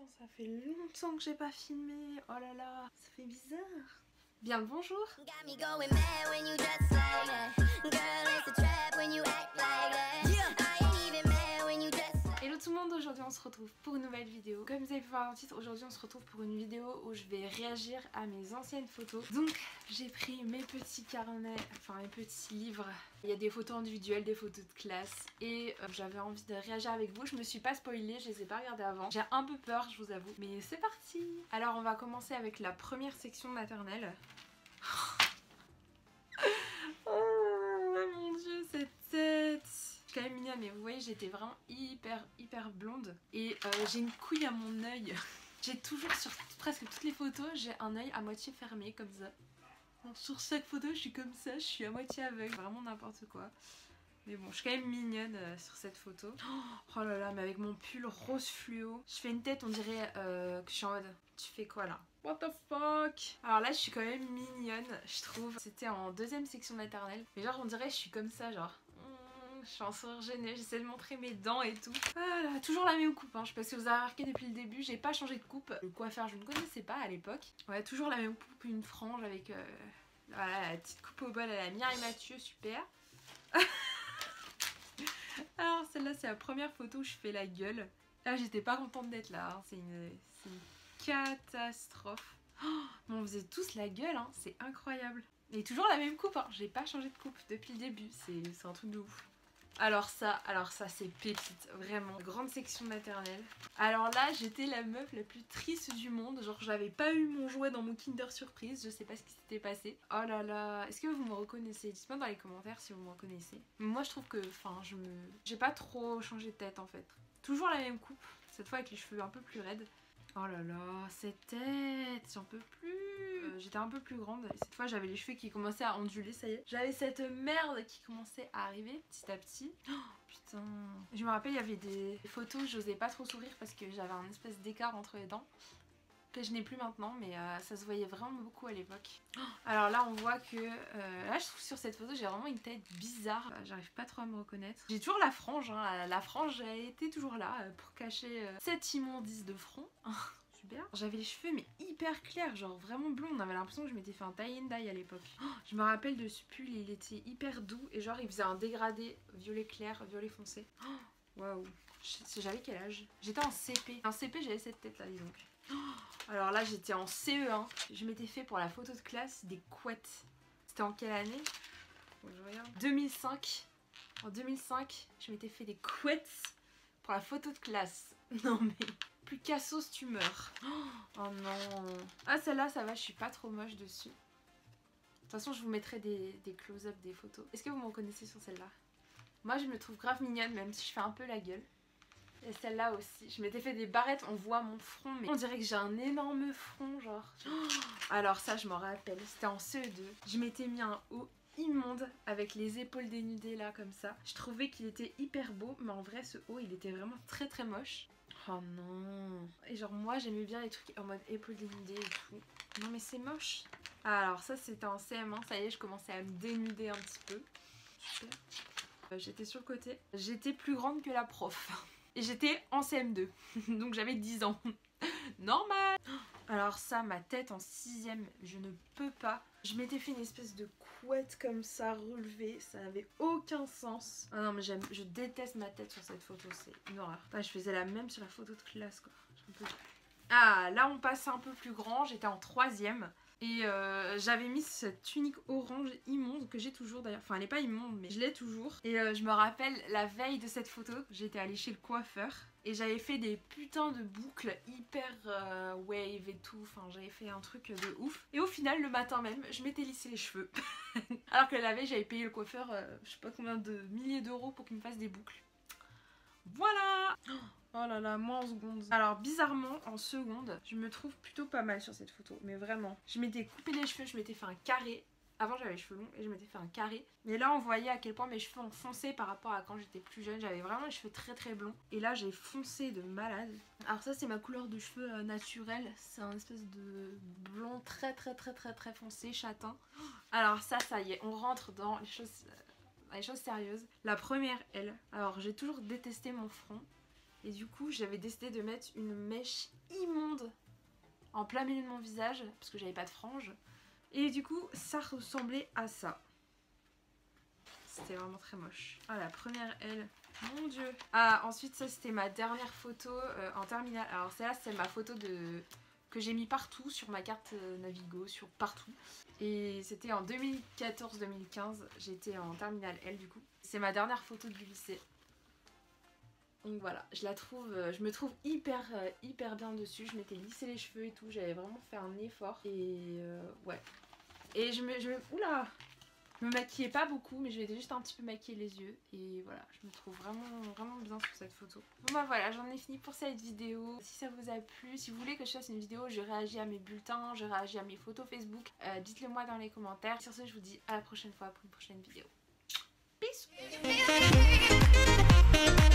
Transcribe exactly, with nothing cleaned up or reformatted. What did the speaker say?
ça fait longtemps que j'ai pas filmé. Oh là là, ça fait bizarre. Bien le bonjour. Hello tout le monde, aujourd'hui on se retrouve pour une nouvelle vidéo. Comme vous avez pu voir dans le titre, aujourd'hui on se retrouve pour une vidéo où je vais réagir à mes anciennes photos. Donc j'ai pris mes petits carnets, enfin mes petits livres. Il y a des photos individuelles, des photos de classe. Et euh, j'avais envie de réagir avec vous. Je me suis pas spoilée, je les ai pas regardées avant. J'ai un peu peur, je vous avoue. Mais c'est parti. Alors on va commencer avec la première section maternelle. Oh mon dieu, cette tête! Je suis quand même mignonne, mais vous voyez, j'étais vraiment hyper hyper blonde. Et euh, j'ai une couille à mon œil. J'ai toujours, sur presque toutes les photos, j'ai un œil à moitié fermé comme ça. Sur chaque photo, je suis comme ça, je suis à moitié aveugle. Vraiment n'importe quoi. Mais bon, je suis quand même mignonne euh, sur cette photo. Oh là là, mais avec mon pull rose fluo. Je fais une tête, on dirait euh, que je suis en mode... Tu fais quoi là? What the fuck? Alors là, je suis quand même mignonne, je trouve. C'était en deuxième section maternelle. Mais genre, on dirait que je suis comme ça, genre... Je suis en sourire gênée, j'essaie de montrer mes dents et tout. Voilà, toujours la même coupe, hein. Je sais pas si vous avez remarqué depuis le début, j'ai pas changé de coupe. Le coiffeur, je ne connaissais pas à l'époque. Ouais, toujours la même coupe, une frange avec euh, voilà, la petite coupe au bol à la Mireille Mathieu, super. Alors celle-là, c'est la première photo où je fais la gueule. Là, j'étais pas contente d'être là, hein. C'est une, une catastrophe. Oh, mais on faisait tous la gueule, hein. C'est incroyable. Et toujours la même coupe, hein. J'ai pas changé de coupe depuis le début, c'est un truc de ouf. Alors ça, alors ça c'est pépite, vraiment. Grande section maternelle. Alors là, j'étais la meuf la plus triste du monde. Genre, j'avais pas eu mon jouet dans mon Kinder Surprise. Je sais pas ce qui s'était passé. Oh là là, est-ce que vous me reconnaissez? Dites-moi dans les commentaires si vous me reconnaissez. Moi, je trouve que, enfin, je me... J'ai pas trop changé de tête, en fait. Toujours la même coupe. Cette fois avec les cheveux un peu plus raides. Oh là là, cette tête, j'en peux plus. Euh, J'étais un peu plus grande et cette fois j'avais les cheveux qui commençaient à onduler, ça y est. J'avais cette merde qui commençait à arriver petit à petit. Oh, putain. Je me rappelle, il y avait des photos où j'osais pas trop sourire parce que j'avais un espèce d'écart entre les dents. Que je n'ai plus maintenant, mais euh, ça se voyait vraiment beaucoup à l'époque. Oh, alors là on voit que euh, là je trouve sur cette photo j'ai vraiment une tête bizarre, euh, j'arrive pas trop à me reconnaître. J'ai toujours la frange, hein. la, la frange a été toujours là euh, pour cacher euh, cette immondice de front. Super. J'avais les cheveux mais hyper clairs, genre vraiment blond, on avait l'impression que je m'étais fait un tie and dye à l'époque. Oh, je me rappelle de ce pull, il était hyper doux et genre il faisait un dégradé violet clair, violet foncé. Waouh. J'avais quel âge? J'étais en C P. En C P j'avais cette tête là, dis donc. Alors là j'étais en C E un. Je m'étais fait pour la photo de classe des couettes. C'était en quelle année? Bon, je regarde. deux mille cinq. En deux mille cinq je m'étais fait des couettes pour la photo de classe. Non mais plus cassos tu meurs. Oh non. Ah celle-là ça va, je suis pas trop moche dessus. De toute façon je vous mettrai des, des close-up des photos. Est-ce que vous me reconnaissez sur celle-là? Moi je me trouve grave mignonne même si je fais un peu la gueule. Et celle-là aussi, je m'étais fait des barrettes, on voit mon front, mais on dirait que j'ai un énorme front, genre. Alors ça, je m'en rappelle, c'était en C E deux. Je m'étais mis un haut immonde avec les épaules dénudées là, comme ça. Je trouvais qu'il était hyper beau, mais en vrai, ce haut, il était vraiment très très moche. Oh non. Et genre moi, j'aimais bien les trucs en mode épaules dénudées et tout. Non mais c'est moche. Alors ça, c'était en C M un, ça y est, je commençais à me dénuder un petit peu. Super. Euh, J'étais sur le côté. J'étais plus grande que la prof. Et j'étais en C M deux, donc j'avais dix ans. Normal. Alors ça, ma tête en sixième, je ne peux pas. Je m'étais fait une espèce de couette comme ça, relevée, ça n'avait aucun sens. Ah non mais j'aime, je déteste ma tête sur cette photo, c'est une horreur. Ah, je faisais la même sur la photo de classe quoi. J'en peux plus. Ah, là on passe un peu plus grand, j'étais en troisième. Et euh, j'avais mis cette tunique orange immonde que j'ai toujours d'ailleurs. Enfin elle n'est pas immonde mais je l'ai toujours. Et euh, je me rappelle la veille de cette photo, j'étais allée chez le coiffeur. Et j'avais fait des putains de boucles hyper euh, wave et tout. Enfin j'avais fait un truc de ouf. Et au final le matin même je m'étais lissé les cheveux. Alors que la veille j'avais payé le coiffeur euh, je sais pas combien de milliers d'euros pour qu'il me fasse des boucles. Voilà. Oh là là, moi en seconde. Alors bizarrement, en seconde, je me trouve plutôt pas mal sur cette photo. Mais vraiment. Je m'étais coupé les cheveux, je m'étais fait un carré. Avant j'avais les cheveux longs et je m'étais fait un carré. Mais là on voyait à quel point mes cheveux ont foncé par rapport à quand j'étais plus jeune. J'avais vraiment les cheveux très très blonds. Et là j'ai foncé de malade. Alors ça c'est ma couleur de cheveux euh, naturelle. C'est un espèce de blond très très très très très foncé, châtain. Alors ça, ça y est, on rentre dans les choses, euh, les choses sérieuses. La première, elle. Alors j'ai toujours détesté mon front. Et du coup j'avais décidé de mettre une mèche immonde en plein milieu de mon visage parce que j'avais pas de frange. Et du coup ça ressemblait à ça. C'était vraiment très moche. Ah la première aile, mon dieu. Ah ensuite ça c'était ma dernière photo euh, en terminale. Alors celle-là c'est ma photo de... que j'ai mis partout sur ma carte Navigo, sur partout. Et c'était en deux mille quatorze deux mille quinze, j'étais en terminale L du coup. C'est ma dernière photo du lycée. Donc voilà, je la trouve, je me trouve hyper hyper bien dessus. Je m'étais lissé les cheveux et tout, j'avais vraiment fait un effort. Et euh, ouais. Et je me, je me, oula, je me maquillais pas beaucoup, mais je vais juste un petit peu maquiller les yeux. Et voilà, je me trouve vraiment vraiment bien sur cette photo. Bon bah voilà, j'en ai fini pour cette vidéo. Si ça vous a plu, si vous voulez que je fasse une vidéo où je réagis à mes bulletins, je réagis à mes photos Facebook, euh, dites-le moi dans les commentaires. Sur ce, je vous dis à la prochaine fois pour une prochaine vidéo. Peace.